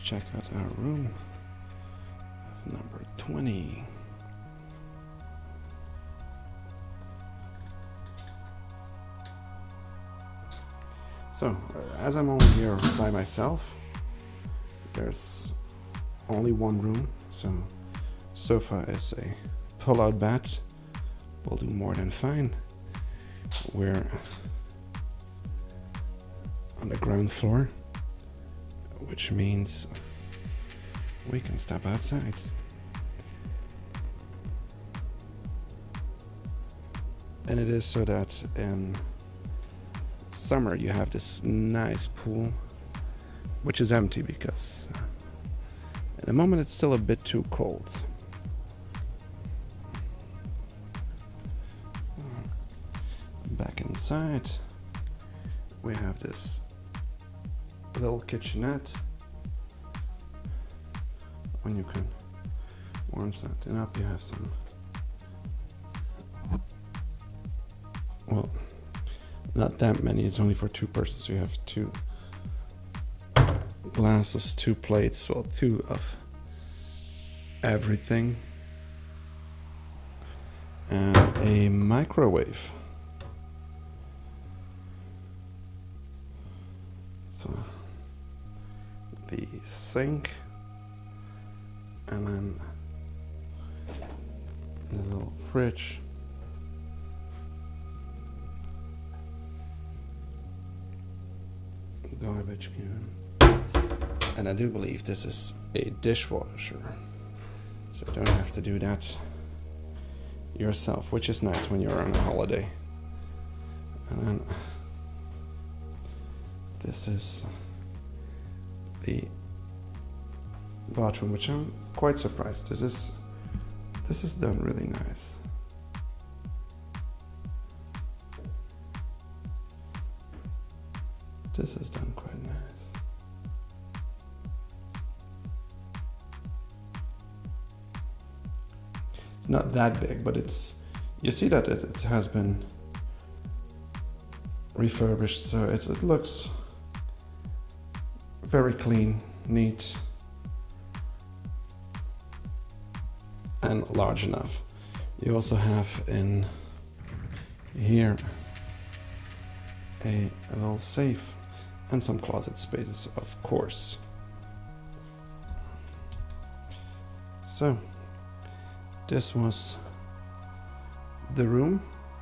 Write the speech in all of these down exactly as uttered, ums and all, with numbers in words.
check out our room, number twenty. So, uh, as I'm only here by myself, there's only one room, so sofa is a pull-out bed, will do more than fine. We're on the ground floor, which means we can step outside. And it is so that in summer you have this nice pool, which is empty because uh, at the moment it's still a bit too cold. Back inside we have this little kitchenette when you can warm something up. You have some, well, not that many, it's only for two persons, so you have two glasses, two plates, well, two of everything, and a microwave. So the sink, and then the little fridge. Garbage can. And I do believe this is a dishwasher, so you don't have to do that yourself, which is nice when you're on a holiday. And then this is the bathroom, which I'm quite surprised. This is this is done really nice. This is done quite nice. It's not that big, but it's, you see that it, it has been refurbished, so it's, it looks very clean, neat, and large enough. You also have in here a, a little safe and some closet spaces, of course. So this was the room,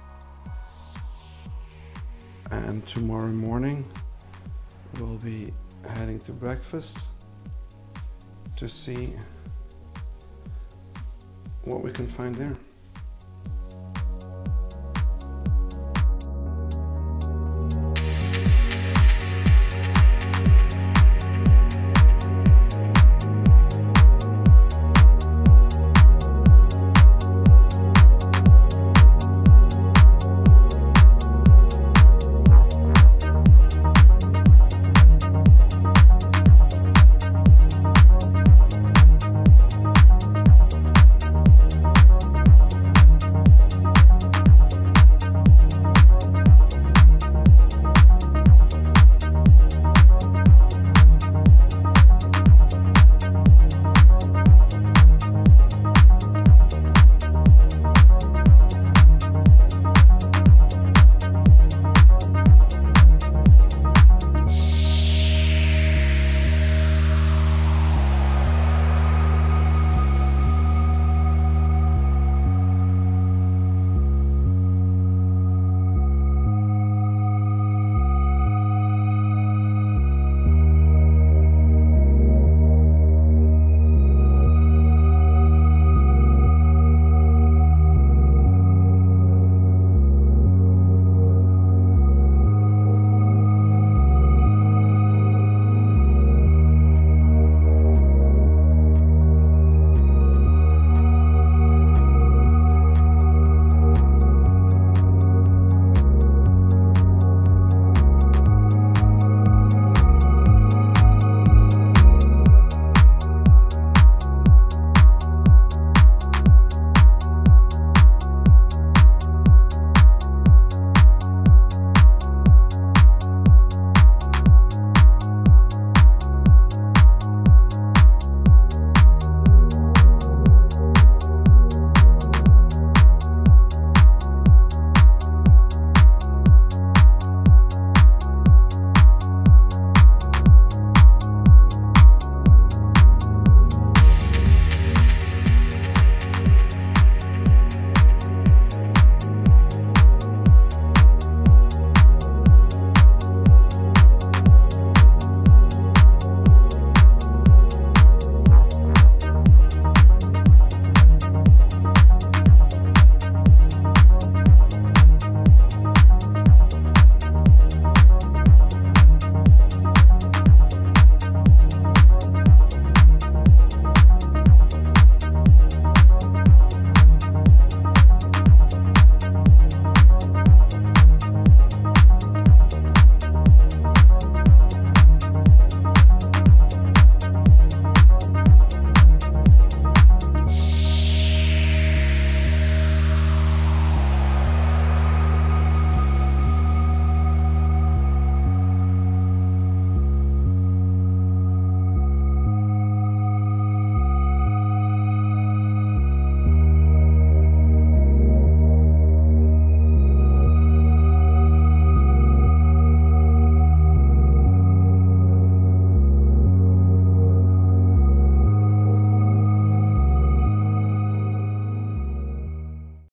and tomorrow morning we'll be heading to breakfast to see what we can find there.